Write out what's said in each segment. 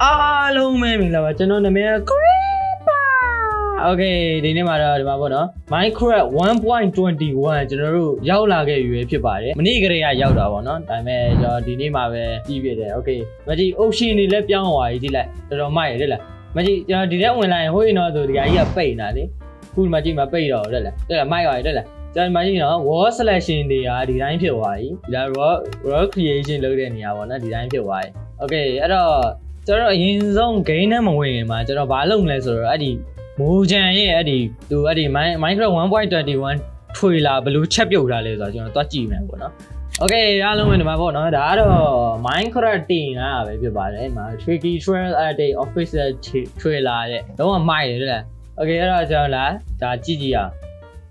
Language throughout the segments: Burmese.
လုံးမဲမင်္ဂလာပါကျွန်တော်နာမည်က Creeper Okay ဒီနေ့မှာတော့ဒီမှာပေါ့နော် Minecraft 1.21 ကျွန်တော်တို့ရောက်လာခဲ့ပြီဖြစ်ပါတယ်မနေ့ကတည်းကရောက်တာပေါ့နော်ဒါပေမဲ့ကျွန်တော်ဒီနေ့မှာပဲကြည့်ပြတယ် Okay မကြည့် Ocean တွေလည်းပြောင်းသွားပြီကြည့်လိုက်တော်တော်မိုက်တယ်လားမကြည့်ကျွန်တော်ဒီထဲဝင်လာရင်ဟိုရင်တော့ဆိုဒီကကြီးကပိတ်နေတာလေခုမှကြည့်မှာပိတ်တော့တဲ့လားမိုက်သွားပြီတဲ့လားကျွန်တော်မှကြည့်နော် wall selection တွေကဒီတိုင်းဖြစ်သွားပြီဒါ raw creation လုပ်တဲ့နေရာပေါ့နော်ဒီတိုင်းဖြစ်သွားပြီ Okay အဲ့တော့ကျွန်တော်အရင်ဆုံး game နဲ့မဝင်ခင်မှာကျွန်တော်ဘာလုပ်မလဲဆိုတော့အဲ့ဒီမိုးချန်ရဲ့အဲ့ဒီသူအဲ့ဒီ Minecraft 1.21 trailer ဘယ်လိုချက်ပြုတ်ထားလဲဆိုတော့ကျွန်တော်သွားကြည့်မယ်ပေါ့နော် Okay အားလုံးပဲဒီမှာပေါ့နော်ဒါကတော့ Minecraft တင်လာတာပဲဖြစ်ပါတယ်ဒီမှာ Tricky Trail Day Official Trailer တဲ့တော့မိုက်တယ်တဲ့ Okay အဲ့တော့ကျွန်တော်လာဒါကြည့်ကြည့်အောင်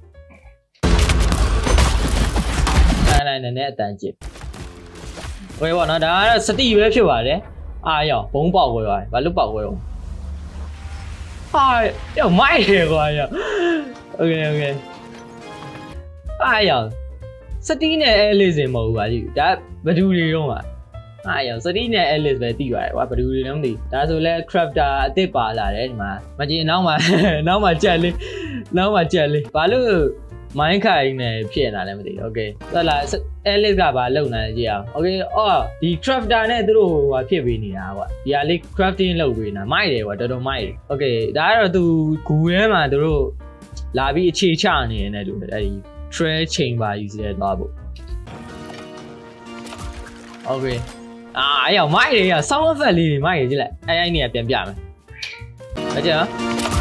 အဲ့ဒါနဲ့အတန်းကြည့် Okay ပေါ့နော်ဒါကတော့စတိပဲဖြစ်ပါတယ်အားရောက်ဘုံပေါက်ခွဲသွားတယ်ဘာလို့ပေါက်ခွဲရောဟာရောက်မိုက်တယ်ကွာရောက် Okay Okay အားရောက်စတီးနဲ့အဲလစ်စင်မဟုတ်ဘူးပါကြီးဒါဘဒူတွေတော့မှာအားရောက်စတီးနဲ့အဲလစ်ပဲတီးပါတယ်ကွာဘဒူတွေတော့မသိဒါဆိုလဲ crafter အစ်စ်ပါလာတယ်ဒီမှာမကြည့်နောက်မှာကြက်လေးဘာလို့မိုင်းခိုင်နဲ့ဖြစ်နေတာလည်းမသိဘူး Okay ဟုတ်လား Alice ကဘာလုပ်နေလဲကြည့်အောင် Okay အော်ဒီ crafter နဲ့သူတို့ဟိုဖြစ်ပေးနေတာကွာဒီဟာလေး crafting လုပ်ပေးနေတာမိုက်တယ်ကွာတော်တော်မိုက်တယ် Okay ဒါကတော့သူဂူထဲမှာသူတို့လာပြီးအခြေချနေတယ်တူတယ်အဲဒီ trail chamber ယူစီတဲ့သွားဖို့ Okay အဲ့ရောက်မိုက်တယ်ရ sound effect လေးတွေမိုက်ရကြည့်လိုက်အဲ့နေရပြန်ပြမယ်မကြည့်နော်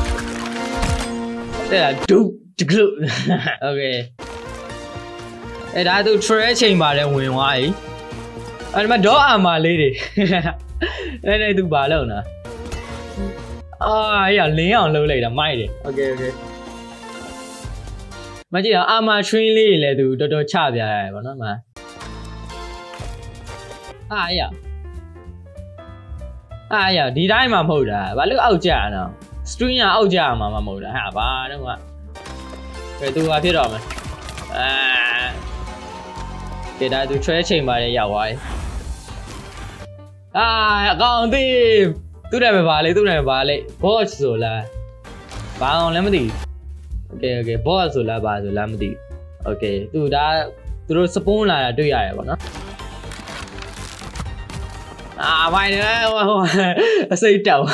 တဲ့ဒုOkay အဲ့ဒါသူ trail chamber နဲ့ဝင်သွားပြီအဲ့ဒီမှာ dog armor လေးတွေအဲ့သူဘာလုပ်နေတာရလင်းအောင်လုပ်လိုက်တာမိုက်တယ် Okay မကြည့်အောင် armor train လေးတွေလည်းသူတော်တော်ချပြရတယ်ဗောနော်မရဒီတိုင်းမှာမဟုတ်တာဘာလို့အောက်ကျရအောင် string ကအောက်ကျရမှာမဟုတ်တာဟာဘာတော့ကဘယ်သူဟာဖြစ်တော့မလဲကဲဒါသူ trail chamber ရဲ့ရောက်သွားပြီအကောင်သေးသူ့နာမည်ပါလေboss ဆိုလားဘာအောင်လည်းမသိဘူး Okay boss ဆိုလားဘာဆိုလားမသိဘူး Okay သူဒါသူတို့ spawn လာတာတွေ့ရတယ်ပေါ့နော်မိုင်းတယ်အစိတ်တောက်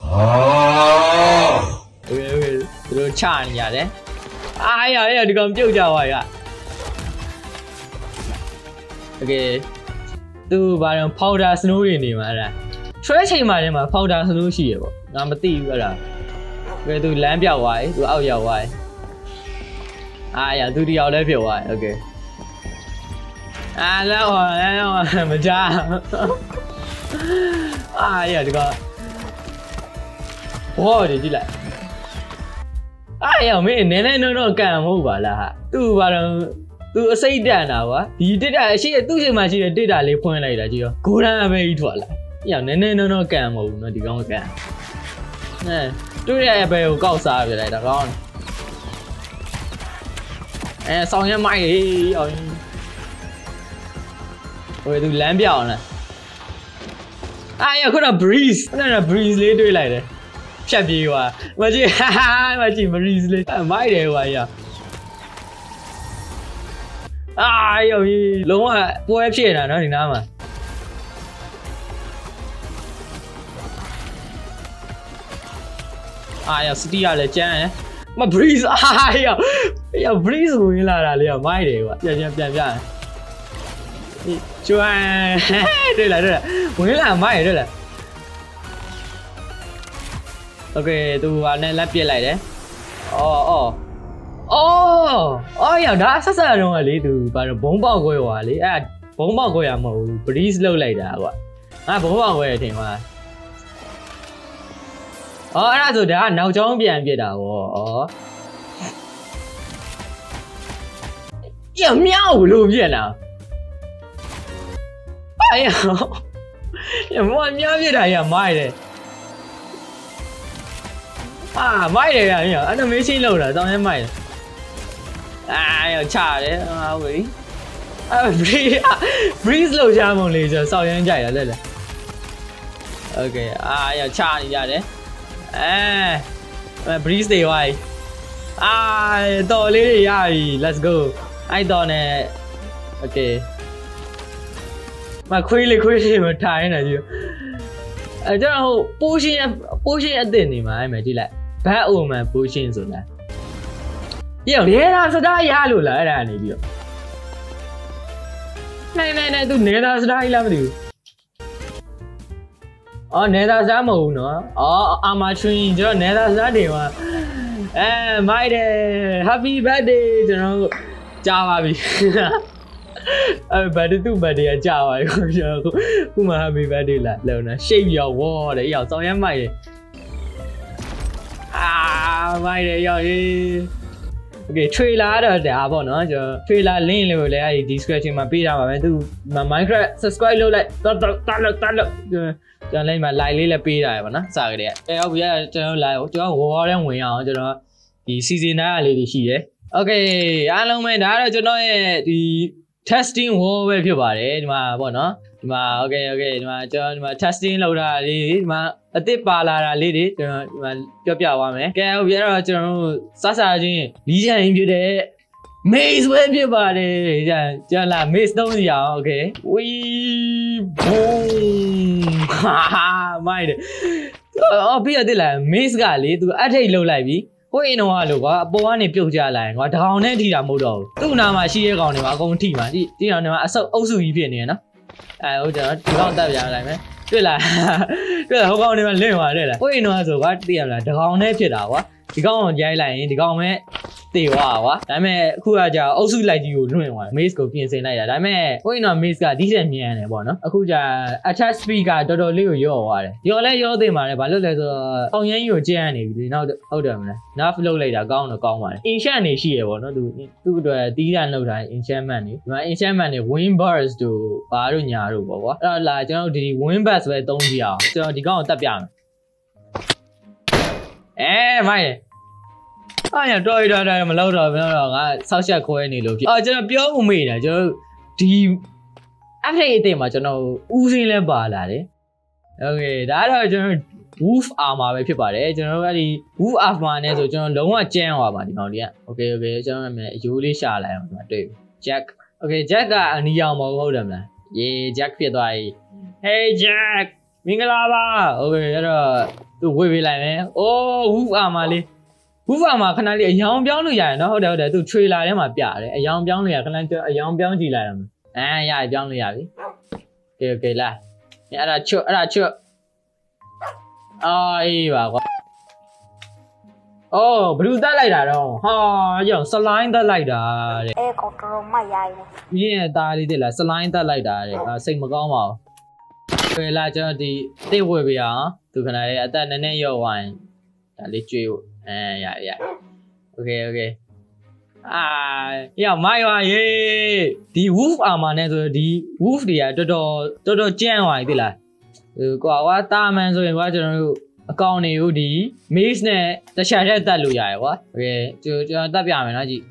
Okay သူတို့ချနေရတယ်ရဒီကောင်ပြုတ်ကြသွားရ Okay သူဘာလဲ powder snow တွေနေမှာအဲ့ဒါ trail chamber ထဲမှာ powder snow ရှိရပေါ့ငါမသိဘူးအဲ့ဒါ Okay သူလမ်းပြောက်သွားပြီသူအောက်ရောက်သွားပြီရသူတယောက်လည်းပြုတ်သွားပြီ Okay လောက်မကြားရဒီကောင်ဘောဒီကြည့်လိုက်ရမင်းနည်းတော့ကန်မဟုတ်ပါလားဟာသူဘာတော့သူအစိတ်တန်တာကွာဒီတစ်တာအရှိသူ့ချိန်မှာရှိတဲ့တစ်တာလေးဖွင့်လိုက်တာကြည့်ရောဂိုးရန်အမေကြီးထွက်လာနည်းတော့ကန်မဟုတ်ဘူးနော်ဒီကောင်ကကန်တွေ့တဲ့အပေကိုကောက်စားပြလိုက်တာကောင်းဆောင်ရမိုက်အောင်ဟိုသူလမ်းပြောင်းလားရခုန breeze လေးတွေ့လိုက်တယ်ဖြတ်ပြေးသွားမကြည့် breeze လေးမိုက်တယ်ကွာရောလုံးဝပွဲဖြစ်နေတာနော်ဒီနားမှာစတီးရလဲကျန်းတယ်မ breeze ရော breeze ဝင်လာတာလေမိုက်တယ်ကွာပြန်ပြကျွမ်းတွေ့လားဝင်လာမိုက်တွေ့လား Okay သူဟာနဲ့လက်ပြစ်လိုက်တယ်ရဒါဆက်တော့ကလေသူဘာလို့ဘုံပေါက်ခွဲသွားလေအဲ့ဘုံပေါက်ခွဲရမဟုတ်ဘူး breeze လောက်လိုက်တာကွာငါဘုံပေါက်ခွဲတယ်ထင်ပါအဲ့ဒါဆိုဒါကနောက်ကျောင်းပြန်ပြစ်တာဗောမြောက်လို့ပြစ်လာမောင်မြောက်ပြစ်တာရမိုက်တယ်မိုက်တယ်ရanimation လောက်တာတောင်းရဲမိုက်တယ်ချတယ်ဟုတ်ပြီbreeze လောက်ချားမုံလေးဆိုစောက်ရမ်းကြိုက်တာလက် Okay ရချနေရတယ်breeze တွေဝိုင်းတော်လေးတွေရပြီ let's go အဲ့တော့နဲ့ okay ခွေးလေးမထိုင်နေကြီးကျွန်တော်ဟို potion အသစ်နေမှာအဲ့မယ်ကြည့်လိုက် bad omen potion ဆိုတာပြောလေတာစတားရလို့လားအဲ့ဒါနေပြီးတော့နိုင်သူနေတာစတားကြီးလားမသိဘူးနေတာစတားမဟုတ်ဘူးနော်အာမချွင်းကျွန်တော်နေတာစတားတွေမှာမိုက်တယ် happy birthday ကျွန်တော်ကြားပါပြီbirthday သူ့ birthday ကကြာပါပြီကျွန်တော်ခုမှ happy birthday လာလုံးနာ shape ရောဝေါ်တယ်ရောက်စောင်းရမ်းမိုက်တယ်မိုက်တယ်ရောက်ရေး okay trailer တော့ဒါပေါ့နော်ကျွန်တော် trailer link လေးကိုလည်းအဲ့ဒီ description မှာပေးထားပါမယ်သူ Minecraft subscribe လုပ်လိုက်တော်ကျွန်တော်လည်းမှာ like လေးလည်းပေးထားရပါနော်စကြတဲ့ဟုတ်ပြီကျွန်တော် like ကျွန်တော် wall ထဲဝင်အောင်ကျွန်တော်ဒီ season 9လေးတွေရှိတယ် okay အားလုံးပဲဒါကတော့ကျွန်တော်ရဲ့ဒီ testing wall ပဲဖြစ်ပါတယ်ဒီမှာပေါ့နော်ဒီမှာ okay ဒီမှာကျွန်တော်ဒီမှာ testing လုပ်တာလေးဒီမှာအသစ်ပါလာတာလေးတွေကျွန်တော်ဒီမှာပြောပြသွားမယ်ကဲဟုတ်ပြီအဲ့တော့ကျွန်တော်တို့စချင်းလီးချန်ဖြစ်တဲ့ maze ပဲဖြစ်ပါတယ်ကျွန်တော်လာ maze သုံးစီအောင် okay ဝီ boom မိုက်တယ်ပြီးရတဲ့လား maze ကလေသူအထိတ်လှုပ်လိုက်ပြီဟိုအင်းတော့လို့ကွာအပေါ်ကနေပြုတ်ကြလာရင်ကွာတကောင်နဲ့ထိတာမဟုတ်တော့ဘူးသူ့နာမှာရှိတဲ့ကောင်တွေမှာအကုန်ထိမှာဒီကောင်တွေမှာအုပ်စုကြီးဖြစ်နေရနော်ဟုတ်ကျွန်တော်ဒီကောင်တက်ပြလိုက်မယ်တွေ့လားဟိုကောင်တွေမှာလင့်သွားတယ်လားဟိုအင်းတော့ဆိုကွာသိရမလားတကောင်နဲ့ဖြစ်တာကွာဒီကောင်ကိုရိုက်လိုက်ရင်ဒီကောင်ပဲတေသွားကွာဒါပေမဲ့အခုကကြာအုပ်စုလိုက်ကြီးကိုလွှင့်သွား maze ကိုပြင်ဆင်လိုက်တာဒါပေမဲ့ဟိုအင်းတော့ maze ကဒီထက်မြန်တယ်ပေါ့နော်အခုကြာ attack speed ကတော်တော်လေးကိုရော့သွားတယ်ရောသိမှာလေဘာလို့လဲဆိုတော့အောင်ရမ်းကြီးကိုကျန်းနေပြီနောက်ဟုတ်တယ်မလား nerf လုပ်လိုက်တာကောင်းပါတယ် enchant နေရှိရပေါ့နော်သူ့အတွက်တီးတန်လောက်တာ enchantment နေဒီမှာ enchantment နေ wind burst တို့ဘာတို့ညာတို့ပေါ့ကွာအဲ့တော့လာကျွန်တော်ဒီ wind burst ပဲသုံးကြည့်အောင်ကျွန်တော်ဒီကောင်ကိုတက်ပြမယ်မိုက်ရတော်ရမလောက်တော့ငါဆောက်ချက်ခွဲနေလို့ဖြစ်ကျွန်တော်ပြောဦးမေးတယ်ကျွန်တော်ဒီ update အသစ်မှာကျွန်တော်ဦးစင်းလဲပါလာတယ် okay ဒါတော့ကျွန်တော် wolf armor ပဲဖြစ်ပါတယ်ကျွန်တော်အဲ့ဒီ wolf armor နဲ့ဆိုကျွန်တော်လုံးဝကျန်းသွားပါဒီကောင်တွေက okay ကျွန်တော်အယိုးလေးရှာလိုက်အောင်ဒီမှာတွေ့ jack okay jack ကအနီရောင်မဟုတ်တယ်မလား jack ဖြစ်သွားပြီ hey jack မင်္ဂလာပါ okay အဲ့တော့သူဝေးပေးလိုက်မယ် wolf armor လေးဘူးဖာမှာခဏလေးအယောင်ပြောင်းလို့ရတယ်နော်ဟုတ်တယ်သူ trailer ထဲမှာပြတယ်အယောင်ပြောင်းလို့ရခဏအယောင်ပြောင်းကြည့်လိုက်ရမယ်ရပြောင်းလို့ရပြီ okay လာအဲ့ဒါချွတ်အေးပါကွာဘလူးတက်လိုက်တာတော့ဟာကြောင် slime တက်လိုက်တာတဲ့ကောင်တော်မရိုင်းဘူးမြင်းရဲ့သားလေးတက်လာ slime တက်လိုက်တာတဲ့စိတ်မကောင်းပါဘူးလာကျွန်တော်ဒီတိတ်ဝယ်ပြအောင်သူခဏလေးအသက်နည်းနည်းရော့သွားရင်ဒါလေးကျွေးဖို့ရ okay ရောက်မိုက်ပါရေးဒီ wolf armor နဲ့ဆိုဒီ wolf တွေကတော်တော်ကြမ်းသွားပြီသိလားကွာတာမန်ဆိုရင်ကွာကျွန်တော်တို့အကောင့်တွေကိုဒီ maze နဲ့တခြားတဲ့တက်လို့ရတယ်ကွာ okay ကျွန်တော်တက်ပြမယ်နော်ကြည့်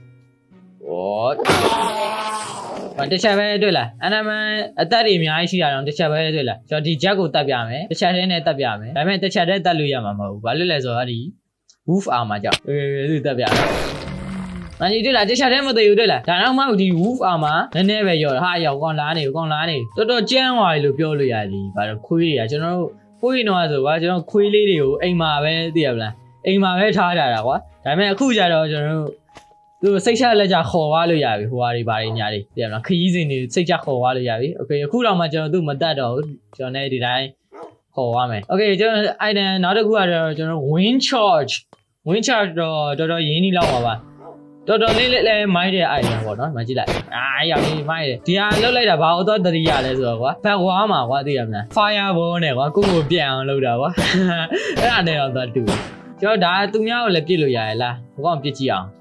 တခြားပဲတွေ့လားအနာမန်အသက်တွေအများကြီးရှိတာတော့တခြားပဲတွေ့လားကျွန်တော်ဒီ jack ကိုတက်ပြမယ်တခြားတဲ့နဲ့တက်ပြမယ်ဒါပေမဲ့တခြားတဲ့တက်လို့ရမှာမဟုတ်ဘူးဘာလို့လဲဆိုတော့ဒီwolf armor ကြောင့်သူတက်ပြတယ်။နိုင်တွေ့လားတခြားတဲ့မသိဘူးတွေ့လားဒါတော့မှဒီ wolf armor နည်းနည်းပဲရောဟာရောက်ကောင်လားနေတော်တော်ကြမ်းသွားပြီလို့ပြောလို့ရတယ်ဘာလို့ခွေးတွေကကျွန်တော်တို့ခွေးတော့ဆိုကွာကျွန်တော်ခွေးလေးတွေကိုအိမ်မှာပဲသိရမလားအိမ်မှာပဲထားကြတာကွာဒါပေမဲ့အခုကျတော့ကျွန်တော်တို့သူစိတ်ချလက်ချခေါ်သွားလို့ရပြီဟိုဟာတွေဘာတွေညာတွေသိရမလားခရီးစဉ်တွေစိတ်ချခေါ်သွားလို့ရပြီ okay အခုတော့မှကျွန်တော်သူ့မတတ်တော့ဘူးကျွန်တော်လည်းဒီတိုင်းခေါ်သွားမယ် okay ကျွန်တော် item နောက်တစ်ခုကတော့ကျွန်တော် wind charge တော့တော်ရင်းနှီးလောက်ပါတော်တော်လေးမိုင်းတဲ့ item ပေါ့နော်မကြည့်လိုက်ရောက်ပြီမိုင်းတယ်ဒီဟာလုတ်လိုက်တာဘာလို့တော့တတိရလဲဆိုတော့ကွာဘက်ဝါမှာကွာသိရမလား fireball နဲ့ကွာကိုပြန်အောင်လုပ်တာကွာအဲ့ဒါနဲ့တော့သွားတူကျွန်တော်ဒါသူများကိုလည်းပြစ်လို့ရရလားဘကောင်းပြစ်ကြည့်အောင်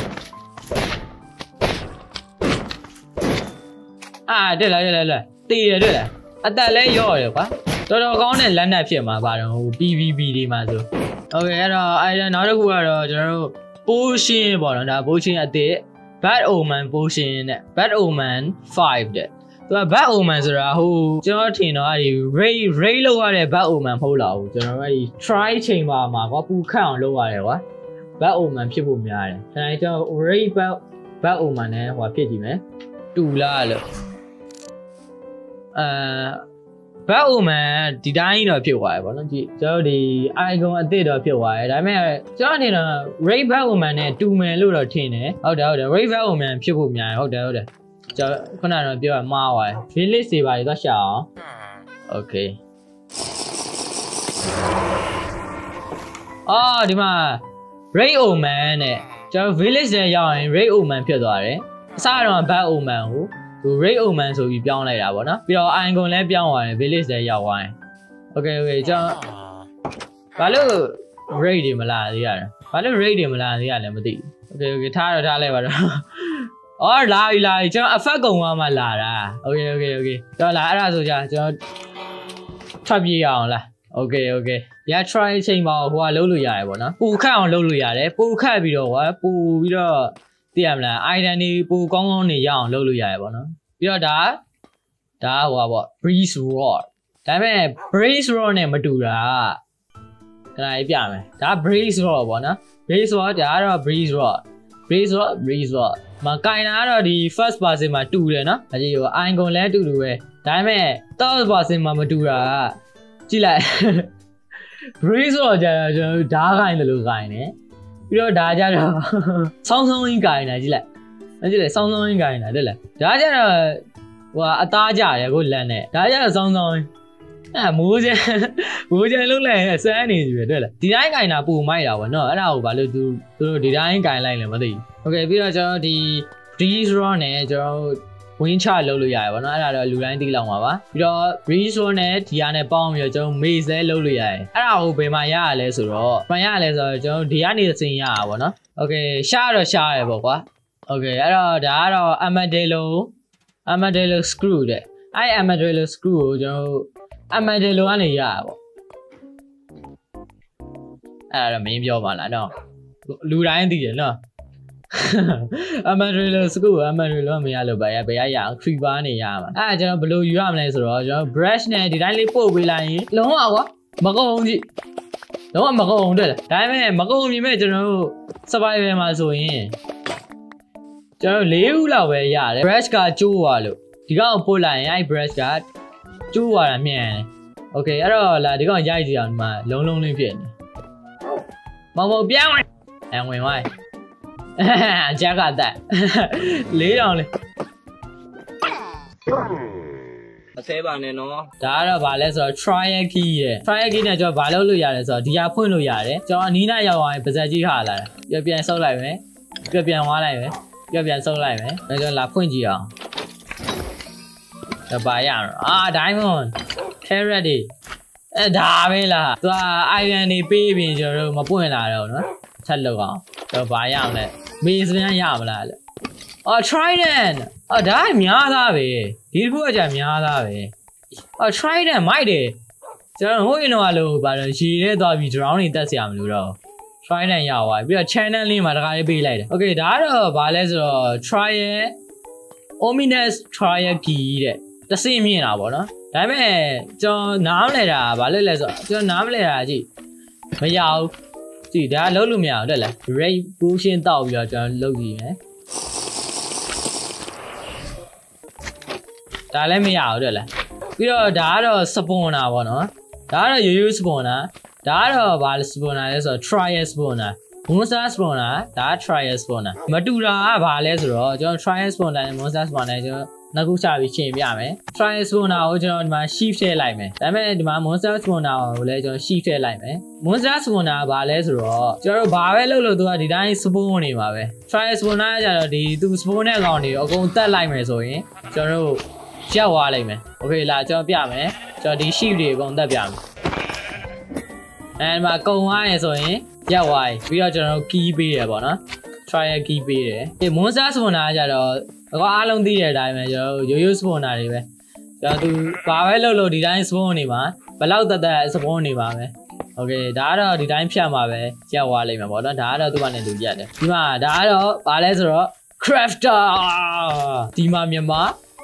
တွေ့လားတည်ရတွေ့လားအသက်လဲရော့ရကွာတော်ကောင်းတဲ့လက်နက်ဖြစ်မှာပါတော့ဟို PVP တွေမှာဆိုokay အဲ့တော့နောက်တစ်ခုကတော့ကျွန်တော်တို့ potion ပေါ့နော်ဒါ potion အသစ် bad omen potion နဲ့ bad omen 5တဲ့သူက bad omen ဆိုတာဟိုကျွန်တော်ထင်တော့အဲ့ဒီ ray လောက်ရတဲ့ bad omen မဟုတ်လားဘူးကျွန်တော်အဲ့ဒီ try chamber မှာကွာပူခန့်အောင်လုပ်ရတယ်ကွာ bad omen ဖြစ်ဖို့များတယ်ဒါနဲ့ကျွန်တော် ray bad omen နဲ့ဟိုဖြစ်ကြည့်မယ်တူလားလို့bad omen ဒီတိုင်းတော့ဖြစ်သွားတယ်ဗောနော်ကြည့်ကျွန်တော်ဒီ icon အသစ်တော့ဖြစ်သွားတယ်ဒါပေမဲ့ကျွန်တော်ထင်တော့ ray bad omen နဲ့တူမယ်လို့တော့ထင်တယ်ဟုတ်တယ် ray bad omen ဖြစ်ဖို့များတယ်ဟုတ်တယ်ကျွန်တော်ခုနကတော့ပြောရမှားသွားတယ် village တွေပါတွေသွားရှာအောင် okay အော်ဒီမှာ ray omen နဲ့ကျွန်တော် village တွေရောက်ရင် ray omen ဖြစ်သွားတယ်အစတော့ bad omen ဟို ray omen ဆိုပြီးပြောင်းလိုက်တာပေါ့နော်ပြီးတော့ icon လည်းပြောင်းသွားတယ် village တွေရောက်သွားရင် okay ကျွန်တော်ဘာလို့ ray တွေမလာသေးရလဲဘာလို့ ray တွေမလာသေးရလဲမသိဘူး okay ထားလိုက်ပါတော့အော်လာပြီကျွန်တော် effect ကုံသွားမှလာတာ okay ကျွန်တော်လာအဲ့ဒါဆိုကြကျွန်တော်ထပ်ပြေးအောင်လား okay ရ try ချိန်ပါဟိုကလုံးလို့ရတယ်ပေါ့နော်ပူခတ်အောင်လုံးလို့ရတယ်ပူခတ်ပြီးတော့ကွာပူပြီးတော့သိရမလား item တွေပူကောင်းနေရအောင်လုံးလို့ရတယ်ပေါ့နော်ပြီးတော့ဒါဟိုပါပေါ့ breeze rod ဒါပေမဲ့ breeze rod နဲ့မတူတာခဏလေးပြမယ်ဒါ breeze rod ပေါ့နော် breeze rod ဒါကတော့ breeze rod မကိုင်တာကတော့ဒီ first person မှာတူတယ်နော်အကြည့်ဟို icon လည်းတူပဲဒါပေမဲ့ third person မှာမတူတာကြည့်လိုက် breeze rod ကြာကျွန်တော်ဓာတ်ကိုင်တယ်လို့ကိုင်တယ်ပြီးတော့ဒါကြတော့ဆောင်းရင်းကိုင်တာကြည့်လိုက်ဆောင်းရင်းကိုင်တာတဲ့လေဒါကြတော့ဟိုအသားကြတယ်ကိုလန့်နဲ့ဒါကြတော့ဆောင်းရင်းမိုးချမ်းလုံးလိုက်ဆန်းနေပြီတွေ့လားဒီတိုင်းကင်တာပူမိုက်တာပေါ့နော်အဲ့ဒါကိုဘာလို့သူတို့ဒီတိုင်းကင်လိုက်လဲမသိဘူးโอเคပြီးတော့ကျွန်တော်ဒီ breeze rod နဲ့ကျွန်တော် win chart လုပ်လို့ရတယ်ပေါ့နော်အဲ့ဒါတော့လူတိုင်းသိလောက်မှာပါပြီးတော့ breeze rod နဲ့ဒီဟာနဲ့ပေါင်းပြီးတော့ကျွန်တော် maze လဲလုပ်လို့ရတယ်အဲ့ဒါကိုဘယ်မှာရရလဲဆိုတော့ကျွန်တော်ဒီကနေစင်ရတာပေါ့နော်โอเคရှားတော့ရှားရပေါ့ကွာโอเคအဲ့တော့ဒါကတော့ Armadillo screw တဲ့အဲ့ Armadillo screw ကိုကျွန်တော်Armadillo ကနေရတာပေါ့အဲ့ဒါမင်းပြောပါလားနော်လူတိုင်းသိတယ်နော် Armadillo screw Armadillo မရလို့ဘယ်ရအောင် creeper နေရမှာအဲ့ဒါကျွန်တော်ဘယ်လိုယူရမလဲဆိုတော့ကျွန်တော် brush နဲ့ဒီတိုင်းလေးပို့ပေးလိုက်ရင်လုံးဝကွာမကုန်ကြည့်လုံးဝမကုန်တွေ့လားဒါပေမဲ့မကုန်မြင်မဲ့ကျွန်တော်တို့ survival မှာဆိုရင်ကျွန်တော်၄ခုလောက်ပဲရတယ် brush ကကျိုးသွားလို့ဒီကောင်ပို့လိုက်ရင်အဲ့ brush ကကျိုးသွားတာမြန်တယ်โอเคအဲ့တော့လာဒီကောင်ရိုက်ကြည့်အောင်ဒီမှာလုံးလေးဖြစ်နေမောင်ပြန်ဝင်သွားဂျက်ကတက်၄တောင်လေးမဆဲပါနဲ့နော်ဒါကတော့ဗာလဲဆိုတော့ trial key ရယ် trial key နဲ့ကျွန်တော်ဗာလုပ်လို့ရတယ်ဆိုတော့ဒီဟာဖွင့်လို့ရတယ်ကျွန်တော်အနီးနားရောက်သွားရင်ပါဇက်ကြီးခါလာတယ်ပြန်ဆုပ်လိုက်မယ်ပြန်သွားလိုက်မယ်ပြန်ဆုပ်လိုက်မယ်ဒါကျွန်တော်လာဖွင့်ကြည့်အောင်ဒါပါရအောင်diamond carrot တွေဒါပဲလားသူက iron တွေပေးပြီးကျွန်တော်တို့မပွင့်လာတော့နော်ချက်လောက်အောင်တော့ဘာရအောင်လဲမေးစမ်းရမလားလဲtrident ဒါများသားပဲဒီတစ်ခုကကြာများသားပဲtrident မိုက်တယ်ကျွန်တော်ဟိုရင်တော့လို့ဘာလို့ရေထဲသွားပြီး drown တွေတက်เสียမလို့တော့ trident ရသွားပြီးတော့ channel လေးမှာတခါလေးပေးလိုက်တယ် okay ဒါကတော့ဘာလဲဆိုတော့ trial ominous trial key တဲ့တဆင့်မြင်တာပေါ့နော်ဒါပေမဲ့ကျွန်တော်နားမလဲတာဘာလို့လဲဆိုတော့ကျွန်တော်နားမလဲတာကြည့်မရဘူးကြည့်ဒါလုံးလို့မရအောင်တက်လား ray potion တောက်ပြီးတော့ကျွန်တော်လုပ်ကြည့်မယ်ဒါလည်းမရအောင်တက်လားပြီးတော့ဒါကတော့ spawner ပေါ့နော်ဒါကတော့ရိုးရိုး spawner ဒါကတော့ဘာလဲ spawner လဲဆိုတော့ trial spawner monster spawner ဒါ trial spawner မတူတာကဘာလဲဆိုတော့ကျွန်တော် trial spawner နဲ့ monster spawner နဲ့ကျွန်တော်နောက်ခုချပြီးရှင်းပြမယ် trial spawner ကိုကျွန်တော်ဒီမှာ shift ထည့်လိုက်မယ်ဒါပေမဲ့ဒီမှာ monster spawner ကိုလည်းကျွန်တော် shift ထည့်လိုက်မယ် monster spawner ကဘာလဲဆိုတော့ကျွန်တော်ဘာပဲလုပ်လို့သူကဒီတိုင်း spawn နေမှာပဲ trial spawner ကကျတော့ဒီသူ spawn တဲ့ကောင်တွေအကုန်တက်လိုက်မယ်ဆိုရင်ကျွန်တော်တို့ရက်သွားလိုက်မယ် okay လာကျွန်တော်ပြမယ်ကျွန်တော်ဒီ shift တွေအကုန်တက်ပြမယ်အဲဒီမှာကုံသွားရင်ဆိုရင်ရက်သွားပြီးတော့ကျွန်တော်တို့ key ပေးရပေါ့နော် trial key ပေးတယ်ဒီ monster spawner ကကျတော့အခုအားလုံးသိတဲ့အတိုင်းပဲကျွန်တော်ရိုးရိုး spawner တွေပဲကျွန်တော်သူဘာပဲလုပ်လို့ဒီတိုင်း spawn နေမှာဘယ်လောက်တက် spawn နေပါမယ် okay ဒါကတော့ဒီတိုင်းဖြတ်မှာပဲရက်သွားလိမ့်မယ်ပေါ့နော်ဒါကတော့သူ့ကနေသူရက်တယ်ဒီမှာဒါကတော့ဘာလဲဆိုတော့ crafter ဒီမှာမြန်မာဒီ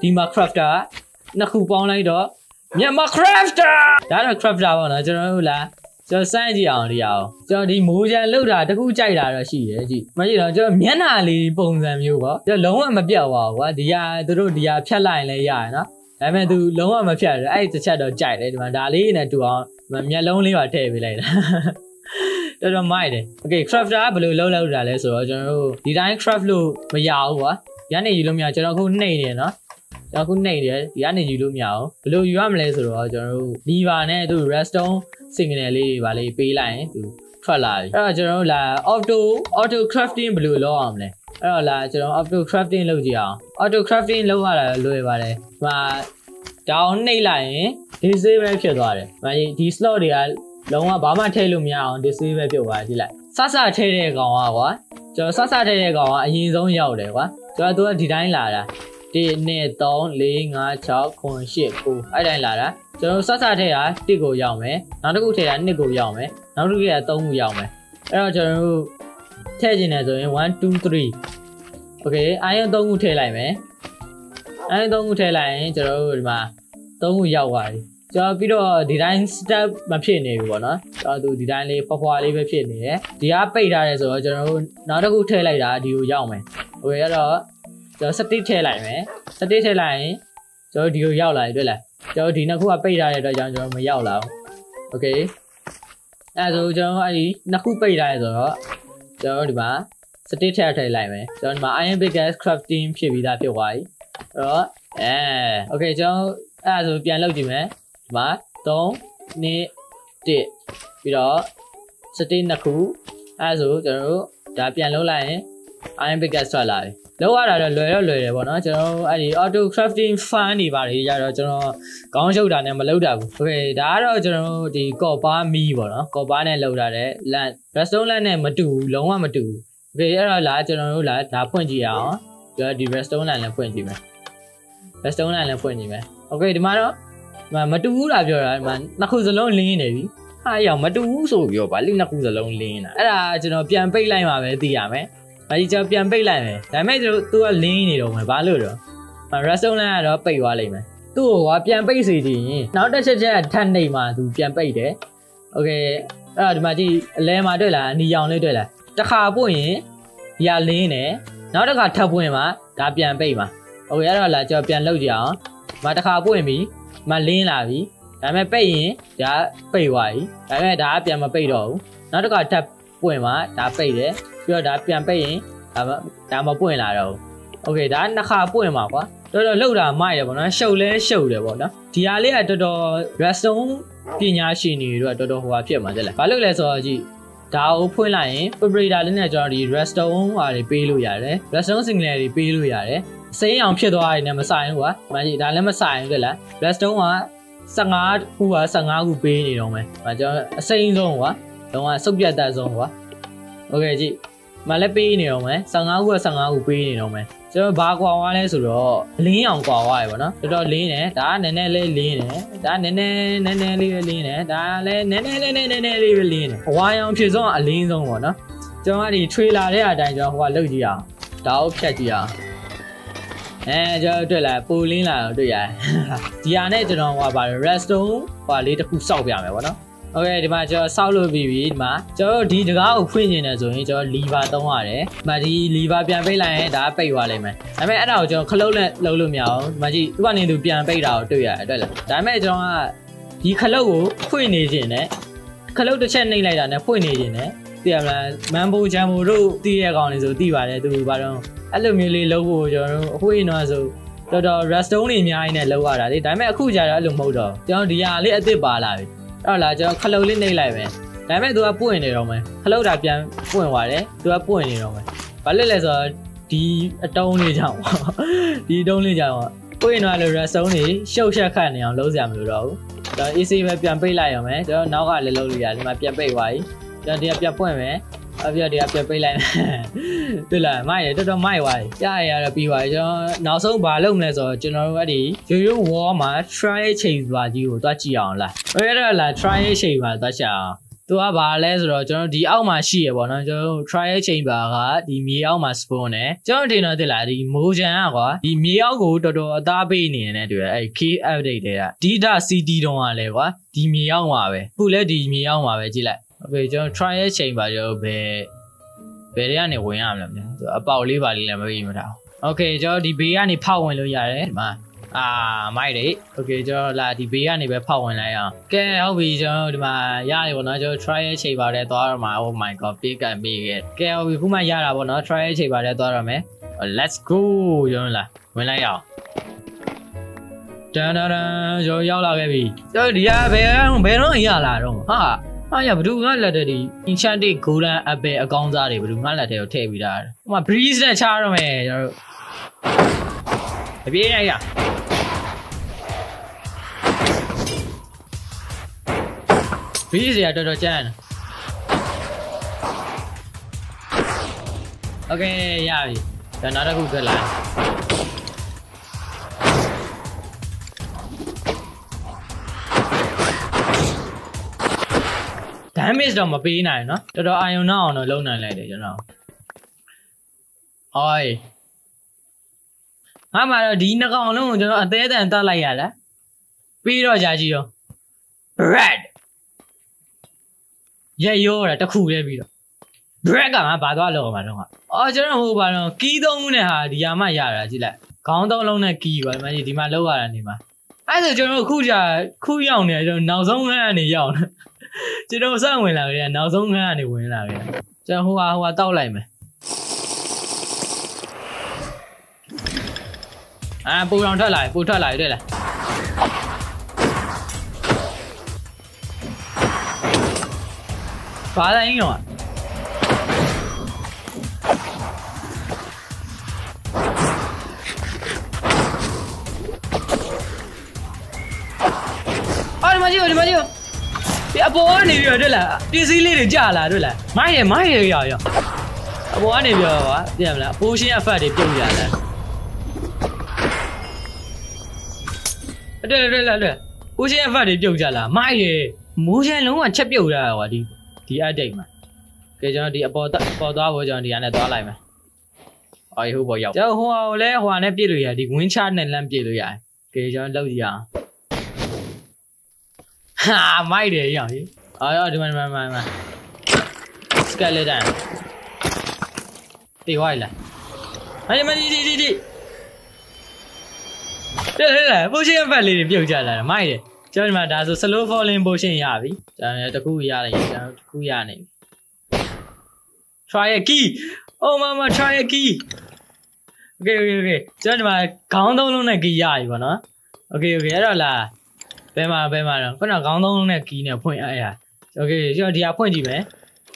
ဒီမှာ crafter နှစ်ခုပေါင်းလိုက်တော့မြန်မာ crafter ဒါတော့ crafter ပေါ့နော်ကျွန်တော်တို့လားကျွန်တော်စမ်းကြည့်အောင်ဒီအောင်ကျွန်တော်ဒီမိုးချမ်းလောက်တာတခုကြိုက်တာတော့ရှိတယ်ကြည့်မကြည့်တော့ကျွန်တော်မျက်နှာလေးပုံစံမျိုးပေါ့ကျွန်တော်လုံးဝမပြတ်ပါဘူးကွာဒီဟာသူတို့ဒီဟာဖြတ်လိုက်ရင်လည်းရရနော်ဒါပေမဲ့သူလုံးဝမဖြတ်ဘူးအဲ့တစ်ချက်တော့ကြိုက်တယ်ဒီမှာဒါလေးနဲ့တူအောင်မျက်လုံးလေးပါထည့်ပေးလိုက်တာတော်မိုက်တယ် Okay crafter ကဘယ်လိုလုပ်တာလဲဆိုတော့ကျွန်တော်တို့ဒီတိုင်း craft လို့မရဘူးကွာဒီကနေယူလို့မရကျွန်တော်ခုနှိမ့်နေနော်ကျွန်တော်ခုနှိမ့်နေဒီကနေယူလို့မရဘူးဘယ်လိုယူရမလဲဆိုတော့ကျွန်တော်တို့ lever နဲ့သူ redstone signal လေးပါလေးပေးလိုက်ရင်သူထွက်လာပြီအဲ့တော့ကျွန်တော်တို့လာ auto crafting ဘယ်လိုလုပ်အောင်လဲအဲ့တော့လာကျွန်တော် auto crafting လုပ်ကြည့်အောင် auto crafting လုပ်ရတာလွယ်ပါတယ်ဒီမှာ down နှိပ်လိုက်ရင် disable ဖြစ်သွားတယ်ဒီ slot တွေကလုံးဝဘာမှထည့်လို့မရအောင် disable ဖြစ်သွားကြည့်လိုက်စစထည့်တဲ့ကောင်ကွာကျွန်တော်စထည့်တဲ့ကောင်ကအရင်ဆုံးရောက်တယ်ကွာကျွန်တော်တို့ကဒီတိုင်းလာတာ1 2 3 4 5 6 9 8 9အဲ့တိုင်းလာတာကျွန်တော်စထည့်တာ1ကိုရောက်မယ်နောက်တစ်ခုထည့်တာ2ကိုရောက်မယ်နောက်တစ်ခုက3ကိုရောက်မယ်အဲ့တော့ကျွန်တော်တို့ထည့်ခြင်းနဲ့ဆိုရင်1 2 3 Okay iron 3ခုထည့်လိုက်မယ်iron 3ခုထည့်လိုက်ရင်ကျွန်တော်တို့ဒီမှာ3ခုရောက်သွားပြီကျွန်တော်ပြီးတော့ဒီတိုင်း step မဖြစ်နေဘူးပေါ့နော်ကျွန်တော်ဒီတိုင်းလေးဖွာလေးပဲဖြစ်နေတယ်ဒီကပိတ်ထားတယ်ဆိုတော့ကျွန်တော်တို့နောက်တစ်ခုထည့်လိုက်တာဒီကိုရောက်မယ်ဟိုရတော့ကျွန်တော်စတစ်ထည့်လိုက်မယ်စတစ်ထည့်လိုက်ရင်ကျွန်တော်ဒီကိုရောက်လာပြီတွေ့လားကျွန်တော်ဒီနှစ်ခုကပိတ်ထားတဲ့အတွက်ကြောင့်ကျွန်တော်မရောက်လာဘူး Okay အဲ့ဒါဆိုကျွန်တော်အဲ့ဒီနှစ်ခုပိတ်ထားရဆိုတော့ကျွန်တော်ဒီမှာစတစ်ထည့်လိုက်မယ်ကျွန်တော်ဒီမှာ iron pickaxe crafting ဖြစ်ပြီးသားဖြစ်သွားပြီအဲ့တော့Okay ကျွန်တော်အဲ့ဒါဆိုပြန်လုပ်ကြည့်မယ်ဒီမှာ3 2 1ပြီးတော့စတစ်နှစ်ခုအဲ့ဒါဆိုကျွန်တော်တို့ဒါပြန်လုပ်လိုက်ရင် iron pickaxe ထွက်လာပြီလောက်ရတာတော့လွယ်တယ်ပေါ့နော်ကျွန်တော်အဲ့ဒီ auto crafting fan တွေပါတယ်ကြတော့ကျွန်တော်ခေါင်းရှုပ်တာနဲ့မလုပ်တာဘူး Okay ဒါကတော့ကျွန်တော်တို့ဒီ copper မီးပေါ့နော် copper နဲ့လုပ်တာတဲ့ land redstone land နဲ့မတူဘူးလုံးဝမတူဘူး Okay အဲ့တော့လာကျွန်တော်တို့လာဒါဖွင့်ကြည့်အောင်ကျွန်တော်ဒီ redstone land လည်းဖွင့်ကြည့်မယ် redstone land လည်းဖွင့်ကြည့်မယ် Okay ဒီမှာတော့မတူဘူးလားပြောတာဒီမှာနှစ်ခုစလုံးလင်းနေပြီဟာရောက်မတူဘူးဆိုပြောပါလိနှစ်ခုစလုံးလင်းတာအဲ့ဒါကျွန်တော်ပြန်ပိတ်လိုက်မှာပဲသိရမယ်အဲဒီကျွန်တော်ပြန်ပိတ်လိုက်မယ်ဒါပေမဲ့ကျွန်တော်သူကလင်းနေတော့မယ်ဘာလို့တော့redstone land ကတော့ပိတ်သွားလိမ့်မယ်သူ့ကိုကပြန်ပိတ်စီချင်ရင်နောက်တစ်ချက်ထပ်နေမှာသူပြန်ပိတ်တယ် Okay အဲ့တော့ဒီမှာကြည့်အလဲမှာတွေ့လားအနီရောင်လေးတွေ့လားတစ်ခါပွင့်ရင်ဒီကလင်းတယ်နောက်တစ်ခါထပ်ပွင့်မှာဒါပြန်ပိတ်မှာ Okay အဲ့တော့လာကျွန်တော်ပြန်လုပ်ကြည့်အောင်မတစ်ခါပွင့်ပြီမလင်းလာပြီဒါပေမဲ့ပိတ်ရင်ဒါပိတ်သွားပြီဒါပေမဲ့ဒါကပြန်မပိတ်တော့ဘူးနောက်တစ်ခါထပ်ပွင့်မှာဒါပိတ်တယ်ပြီးတော့ဒါပြန်ပိတ်ရင်ဒါမပွင့်လာတော့ဘူး Okay ဒါနှစ်ခါပွင့်မှာကွာတော်တော်လောက်တာမိုက်တယ်ပေါ့နော်ရှုပ်တယ်ပေါ့နော်ဒီဟာလေးကတော်တော် redstone ပညာရှင်တွေတို့ကတော်တော်ဟိုဟာဖြစ်မှာတဲ့လေဘာလို့လဲဆိုတော့ကြည့်ဒါကိုဖွင့်လိုက်ရင် vibrator လေးနဲ့ကျွန်တော်ဒီ redstone ဟာတွေပေးလို့ရတယ် redstone signal တွေပေးလို့ရတယ်စိမ်းအောင်ဖြစ်သွားရင်လည်းမဆိုင်ဘူးကွာမကြီးဒါလည်းမဆိုင်ဘူးလေ redstone က15ခုက15ခုပေးနေတော့မယ်ကျွန်တော်အစိမ်းဆုံးကွာတော့ကစုပ်ပြတ်တတ်ဆုံးကွာ Okay ကြည့်မလည်းပေးနေတော့မယ်15ခုက15ခုပေးနေတော့မယ်ကျွန်တော်ဘာကွာသွားလဲဆိုတော့လင်းအောင်ကွာသွားရပါတော့တော်တော်လင်းတယ်ဒါကနည်းနည်းလေးလင်းတယ်ဒါနည်းနည်းလေးပဲလင်းတယ်ဒါလည်းနည်းနည်းလေးပဲလင်းတယ်ဝါရောင်ဖြစ်ဆုံးအလင်းဆုံးပေါ့နော်ကျွန်တော်ကဒီ trailer ထဲအတိုင်းကျွန်တော်ဟိုကလုတ်ကြည့်အောင်ဒါကိုဖြတ်ကြည့်အောင်ကျွန်တော်တွေ့လာပူလင်းလာတော့တွေ့ရတယ်ဒီဟာနဲ့ကျွန်တော်ဟိုပါ redstone ဟိုလေးတစ်ခုစောက်ပြမယ်ပေါ့နော် Okay ဒီမှာကျွန်တော်စောက်လို့ပြီးပြီဒီမှာကျွန်တော်ဒီတကားကိုဖွင့်နေတယ်ဆိုရင်ကျွန်တော် lever သုံးရတယ်ဒီမှာဒီ lever ပြန်ပိတ်လိုက်ရင်ဒါပိတ်သွားလိမ့်မယ်ဒါပေမဲ့အဲ့ဒါကိုကျွန်တော်ခလုတ်နဲ့လှုပ်လို့မရအောင်ဒီမှာကြည့်သူကနေသူပြန်ပိတ်တာကိုတွေ့ရတယ်တွေ့လားဒါပေမဲ့ကျွန်တော်ကဒီခလုတ်ကိုဖွင့်နေခြင်းနဲ့ခလုတ်တစ်ချက်နှိပ်လိုက်တာနဲ့ဖွင့်နေခြင်းနဲ့သိရမလားမန်ဘိုဂျမ်ဘိုတို့တီးရကောင်လေးဆိုသိပါတယ်သူဘာတော့အဲ့လိုမျိုးလေးလုပ်ဖို့ကျွန်တော်တို့အခုရင်တော့ဆိုတော် redstone တွေအများကြီးနဲ့လုပ်ရတာလေဒါပေမဲ့အခုကျတော့အဲ့လိုမဟုတ်တော့ကျွန်တော်ဒီဟာလေးအစ်စ်ပါလာပြီအဲ့လာကျွန်တော်ခလုတ်လေးနှိပ်လိုက်ပဲဒါပေမဲ့သူကပွင့်နေတော့မယ်ခလုတ်တာပြန်ပွင့်သွားတယ်သူကပွင့်နေတော့မယ်ဘာလို့လဲဆိုတော့ဒီအတုံးလေးကြောင့်ဒီအတုံးလေးကြောင့်ပွင့်သွားလို့ redstone တွေရှုပ်ရှက်ခတ်နေအောင်လုပ်စရာမလိုတော့ဘူးကျွန်တော် AC ပဲပြန်ပိတ်လိုက်ရမယ်ကျွန်တော်နောက်ကလည်းလုပ်လို့ရတယ်ဒီမှာပြန်ပိတ်သွားပြီကျွန်တော်ဒီကပြန်ပွင့်မယ်အပြည့်ဒီကပြန်ပိတ်လိုက်တွေ့လားမိုက်ရတော်မိုက်သွားပြီကြားရတော့ပြီးသွားပြီကျွန်တော်နောက်ဆုံးဘာလုပ်မလဲဆိုတော့ကျွန်တော်တို့အဲ့ဒီရိုး wall မှာ try ချိန်ပါကြီးကိုတွားကြည့်အောင်လားအဲ့ဒါလား try ချိန်ပါတွားချအောင်သူကဘာလဲဆိုတော့ကျွန်တော်ဒီအောက်မှာရှိရပေါ့နော်ကျွန်တော် trial chamber ကဒီမြေအောက်မှာ spawn တယ်ကျွန်တော်ထင်တော့သိလားဒီမိုးချန်ကကွာဒီမြေအောက်ကိုတော်တော်အသားပေးနေတယ်တွေ့အဲ့ key update တွေကဒီတာ CD တုံးကလည်းကွာဒီမြေအောက်မှာပဲခုလည်းဒီမြေအောက်မှာပဲကြည့်လိုက် okay ကျွန်တော် trial chamber ကျွန်တော်ဘယ်တွေကနေဝင်ရမလဲမသိဘူးအပေါက်လေးပါလေးလည်းမပြီးမထားဘူး okay ကျွန်တော်ဒီဘေးကနေဖောက်ဝင်လို့ရတယ်ဒီမှာမိုက်တယ် okay ကျွန်တော်လာဒီဘေးကနေပဲဖောက်ဝင်လိုက်အောင်ကဲဟုတ်ပြီကျွန်တော်ဒီမှာရတယ်ပေါ့နော်ကျွန်တော် trial chamber တဲ့သွားရမှာ oh my god ပြေးကန်ပြေးခဲ့ကဲဟုတ်ပြီခုမှရတာပေါ့နော် trial chamber တဲ့သွားရမယ် let's go ကျွန်တော်လာဝင်လိုက်အောင်တန်တန်ကျွန်တော်ရောက်လာခဲ့ပြီကျွန်တော်ဒီကဘယ်တော့ရလာတော့ဟာရဘယ်သူငါလက်တဲ့ဒီ enchanted golden apple အကောင်းစားတွေဘယ်သူငါလက်တဲ့ကိုထည့်ပြီးတာဟိုမှာ breeze နဲ့ချရမယ်ကျွန်တော်အပြေးရရbreeze ရတော်တော်ကျန်းโอเคရပြီကျွန်တော်နောက်တစ်ခုထွက်လာdamage တော့မပေးနိုင်နော်တော်တော်အာယုံနောက်အောင်တော့လုံနိုင်လိုက်တယ်ကျွန်တော်ဟိုးငါမှတော့ဒီနှစ်ကောင်လုံးကိုကျွန်တော်အသေးအတန်တတ်လိုက်ရလားပြီးတော့ကြာကြည့်ရော bread ရဲရောတာတစ်ခုတည်းပြီးတော့ bread ကငါဘာသွားလောက်အောင်မှာတော့အော်ကျွန်တော်ဟိုဘာတော့ကီးသုံးနဲ့ဟာဒီဟာမှရတာကြည့်လိုက်ခေါင်းသုံးလုံးနဲ့ကီးပါဒီမှာလောက်ရတာနေမှာအဲ့ဒါကျွန်တော်ခုရောက်နေကျွန်တော်နောက်ဆုံးခန်းကနေရောက်နေကျွန်တော်စဝင်လာခဲ့နောက်ဆုံးခန်းကနေဝင်လာခဲ့ကျွန်တော်ဟိုဟာတောက်လိုက်မယ်ပူတော်ထွက်လာတွေ့လားဘာလဲညောဒီမှာကြည့်ဒီအပေါ်ကနေပြီးတော့တွေ့လားပစ္စည်းလေးတွေကြာလာတွေ့လားမိုက်ရရအပေါ်ကနေပြီးတော့ပြမလားပိုးရှင်းအဖတ်တွေပြုတ်ရလားတွေ့ပိုးရှင်းအဖတ်တွေပြုတ်ကြလားမိုက်ရမိုးရှင်းလုံးဝချက်ပြုတ်ရတာကွာဒီအတိတ်မှာကဲကျွန်တော်ဒီအပေါ်သွားဖို့ကျွန်တော်ဒီကနေသွားလိုက်မယ်အော်ဟုတ်ပေါ်ရောက်ကျွန်တော်ဟိုလည်းဟိုနဲ့ပြည့်လို့ရဒီဝင်းချားနဲ့လမ်းပြည့်လို့ရတယ်ကဲကျွန်တော်လောက်ကြည့်အောင်ဟာမိုက်တယ်ရောအော်ဒီမှာစကလက်တန်တေးဝိုင်းလာအဲ့ဒီတဲ့ပိုရှင်အဖက်လေးတွေပြုတ်ကြလာတယ်မိုက်တယ်ကျွန်တော်ဒီမှာဒါဆို slow falling potion ရပြီကျွန်တော်တခုရတယ်ကျွန်တော်တခုရနေပြီ try a key oh mama try a key okay ကျွန်တော်ဒီမှာခေါင်းသုံးလုံးနဲ့ key ရပြီပေါ့နော် okay အဲ့တော့လာဘယ်မှာတော့ခုနခေါင်းသုံးလုံးနဲ့ key နဲ့ဖွင့်အဲ့ရ okay ကျွန်တော်ဒီဟာဖွင့်ကြည့်မယ်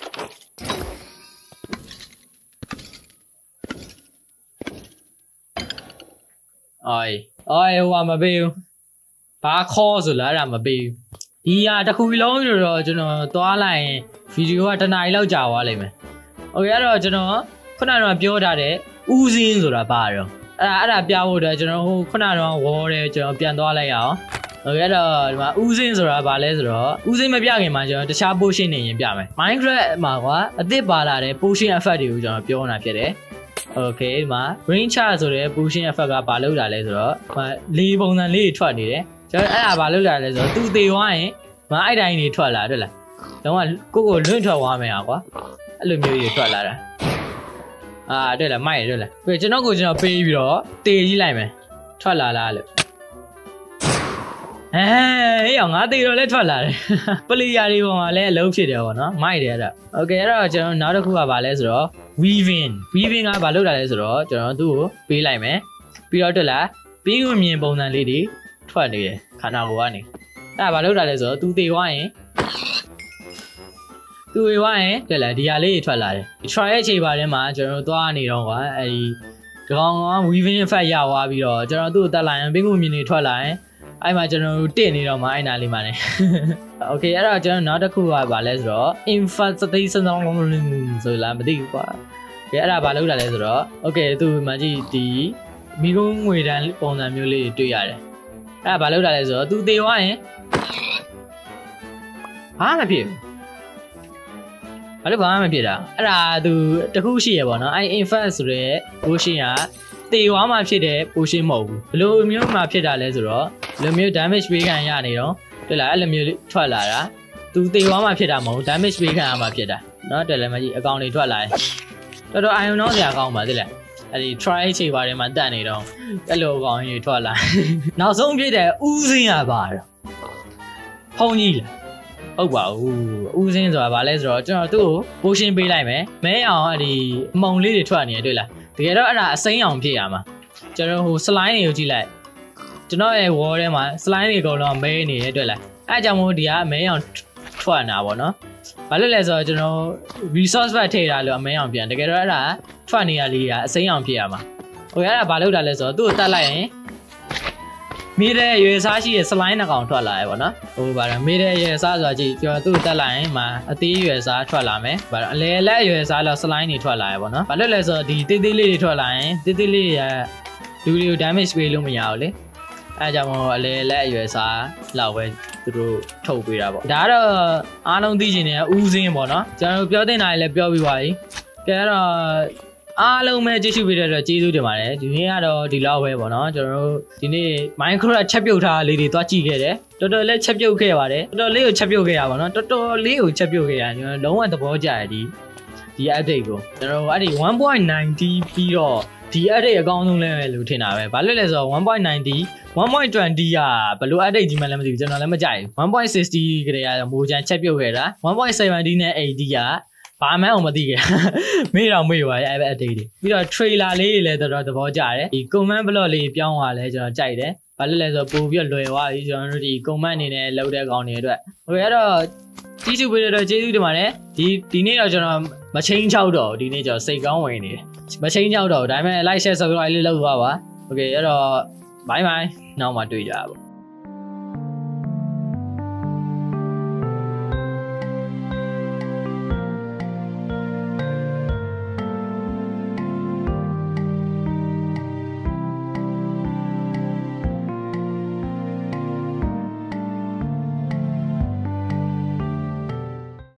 အိုးဟိုမပေးဘူးဘာခေါ်ဆိုလားအဲ့ဒါမပေးဘူးဒီဟာတစ်ခုလုံးတော့ကျွန်တော်သွားလိုက်ရင်ဗီဒီယိုကတစ်နာရီလောက်ကြာသွားလိမ့်မယ်โอเคအဲ့တော့ကျွန်တော်ခုနကတော့ပြောထားတဲ့ဥစင်းဆိုတာဘာတော့အဲ့ဒါပြဖို့တော့ကျွန်တော်ဟိုခုနကတော့ဝေါ်တယ်ကျွန်တော်ပြန်သွားလိုက်ရအောင်โอเคအဲ့တော့ဒီမှာဥစင်းဆိုတာဘာလဲဆိုတော့ဥစင်းမပြခင်မှာကျွန်တော်တခြား potion နေရင်ပြမယ် Minecraft မှာကွာအသစ်ပါလာတဲ့ potion effect တွေကိုကျွန်တော်ပြောနေတာဖြစ်တယ်Okay ဒီမှာ green chart ဆိုတဲ့ potion effect ကဘာလုပ်တာလဲဆိုတော့လေးပုံစံလေးတွေထွက်နေတယ်ကျွန်တော်အဲ့ဒါဘာလုပ်တာလဲဆိုတော့သူသေးသွားရင်အဲ့တိုင်းတွေထွက်လာတွေ့လားတော့ကိုလွင့်ထွက်သွားမယ်ကွာအဲ့လိုမျိုးကြီးထွက်လာတာတွေ့လားမိုက်တွေ့လားကျွန်တော်ပေးပြီးတော့တေးကြီးလိုက်မယ်ထွက်လာလားလို့ဟေးငါတေးတော့လည်းထွက်လာတယ်ပလီယာတွေပေါ်မှာလည်းအလုံးဖြစ်တယ်ပေါ့နော်မိုက်တယ်အဲ့ဒါ Okay အဲ့တော့ကျွန်တော်နောက်တစ်ခုကဘာလဲဆိုတော့ weaving ကဘာလုပ်တာလဲဆိုတော့ကျွန်တော်သူ့ကိုပေးလိုက်မယ်ပြီးတော့တွေ့လားပြီးဝင်မြင်ပုံစံလေးတွေထွက်နေတယ်ခန္ဓာကိုယ်ကနေအဲ့ဒါဘာလုပ်တာလဲဆိုတော့သူတေးသွားရင်တွေ့လားဒီဟာလေးတွေထွက်လာတယ် try ရဲ့အခြေပါထဲမှာကျွန်တော်သွားနေတော့ကွာအဲ့ဒီကောင်က weaving effect ရသွားပြီးတော့ကျွန်တော်သူ့ကိုတက်လိုက်ရင်ပြီးဝင်မြင်တွေထွက်လာရင်အဲ့မှာကျွန်တော်တင်နေတော့မှအဲ့နာလေးမှာနေ Okay အဲ့တော့ကျွန်တော်နောက်တစ်ခုကဘာလဲဆိုတော့ infestation ဆိုလားမသိဘူးကွာကဲအဲ့ဒါဘာလုပ်တာလဲဆိုတော့ Okay သူမှကြည့်ဒီမိကုန်းငွေတန်းပုံစံမျိုးလေးတွေ့ရတယ်အဲ့ဒါဘာလုပ်တာလဲဆိုတော့သူသေးသွားရင်ဘာမှမဖြစ်ဘူးဘာလို့ဘာမှမဖြစ်တာအဲ့ဒါသူတခုရှိရပေါ့နော်အဲ့ infant ဆိုတဲ့ potion ကတေဝါမှဖြစ်တဲ့ potion မဟုတ်ဘူးဘယ်လိုမျိုးမှဖြစ်တာလဲဆိုတော့ဘယ်လိုမျိုး damage ပေးခံရနေတော့တွေ့လားအဲ့လိုမျိုးထွက်လာတာသူတေဝါမှဖြစ်တာမဟုတ် damage ပေးခံရမှဖြစ်တာเนาะတယ်လည်းမကြီးအကောင်တွေထွက်လာတယ်တော်တော်အာယုံတော့စရာကောင်းပါသိလားအဲ့ဒီ try ချိန်ပါထဲမှာတက်နေတော့အဲ့လိုကောင်ကြီးထွက်လာနောက်ဆုံးဖြစ်တဲ့ဥစင်းရပါတော့ဖုံကြီးလားဟုတ်ပါဘူးဥစင်းဆိုတာဗာလဲဆိုတော့ကျွန်တော်သူ့ကို potion ပေးလိုက်မယ်မဲအောင်အဲ့ဒီအမုံလေးတွေထွက်နေတယ်တွေ့လားတကယ်တော့အဲ့ဒါအစိမ်းအောင်ဖြစ်ရမှာကျွန်တော်ဟို slime တွေကိုကြည့်လိုက်ကျွန်တော်ရဲ့ wall ထဲမှာ slime တွေအကုန်လုံးမဲနေတယ်တွေ့လားအဲ့ကြောင့်မို့ဒီကမဲအောင်ထွက်နေတာပေါ့နော်ဘာလို့လဲဆိုတော့ကျွန်တော် resource pack ထည့်တာလို့အမဲအောင်ပြန်တကယ်တော့အဲ့ဒါထွက်နေရလေးကအစိမ်းအောင်ဖြစ်ရမှာဟိုအဲ့ဒါဘာလို့တာလဲဆိုတော့သူ့ကိုတတ်လိုက်ရင်မေးတဲ့ရွေစားရှိတဲ့ slime နှကောင်ထွက်လာရပေါ့နော်ဟိုဗါတော့မေးတဲ့ရွေစားဆိုတာကြည့်ကျွန်တော်သူ့ကိုတက်လိုက်ရင်မှာအသေးရွေစားထွက်လာမယ်ဗါတော့အလဲလက်ရွေစားတော့ slime တွေထွက်လာရပေါ့နော်ဘာလို့လဲဆိုတော့ဒီတေးသေးလေးတွေထွက်လာရင်တေးသေးလေးတွေကလူတွေကို damage ပေးလို့မရဘူးလေအဲကြောင့်မို့အလဲလက်ရွေစားလောက်ပဲသူတို့ထုတ်ပေးတာပေါ့ဒါကတော့အားလုံးသိချင်တဲ့ဥစင်းပေါ့နော်ကျွန်တော်ပြောတင်တာလည်းပြောပြီးပါပြီကဲတော့အားလုံးပဲကြည့်ရှုပေးတဲ့အတွက်ကျေးဇူးတင်ပါတယ်ဒီနေ့ကတော့ဒီလောက်ပဲပေါ့နော်ကျွန်တော်တို့ဒီနေ့ Minecraft ချက်ပြုတ်ထားလေးတွေတွားကြည့်ခဲ့တယ်တော်တော်လေးချက်ပြုတ်ခဲ့ပါတယ်တော်တော်လေးကိုချက်ပြုတ်ခဲ့ရပါတော့တော်တော်လေးကိုချက်ပြုတ်ခဲ့ရကျွန်တော်လုံးဝသဘောကျတယ်ဒီ update ကိုကျွန်တော်အဲ့ဒီ 1.90 ပြီးတော့ဒီ update အကောင်းဆုံးလဲလို့ထင်တာပဲဘာလို့လဲဆိုတော့ 1.90 1.20 ကဘယ်လို update ကြီးမှလည်းမသိဘူးကျွန်တော်လည်းမကြိုက်ဘူး 1.60 ကတည်းကမိုးချမ်းချက်ပြုတ်ခဲ့တာ 1.70 နဲ့ 80 ကဘာမှမသိခဲ့မေးတော့မေးပါရဲ့အဲ့ update တွေပြီးတော့ trailer လေးတွေလည်းတော်တော်သဘောကျတယ်ဒီ comment block လေးပြောင်းသွားလဲကျွန်တော်ကြိုက်တယ်ဘာလို့လဲဆိုတော့ပို့ပြီးလွယ်သွားပြီကျွန်တော်တို့ဒီ comment အနေနဲ့လုပ်တဲ့ကောင်တွေအတွက်ဟိုအဲ့တော့ကြည့်ရှုပေးတဲ့အတွက်ကျေးဇူးတင်ပါတယ်ဒီနေ့တော့ကျွန်တော်မချင်းချောက်တော့ဒီနေ့ကျွန်တော်စိတ်ကောင်းဝင်နေတယ်မချင်းချောက်တော့ဒါပေမဲ့ like share subscribe လေးလုပ်သွားပါโอเคအဲ့တော့ bye bye နောက်မှတွေ့ကြပါ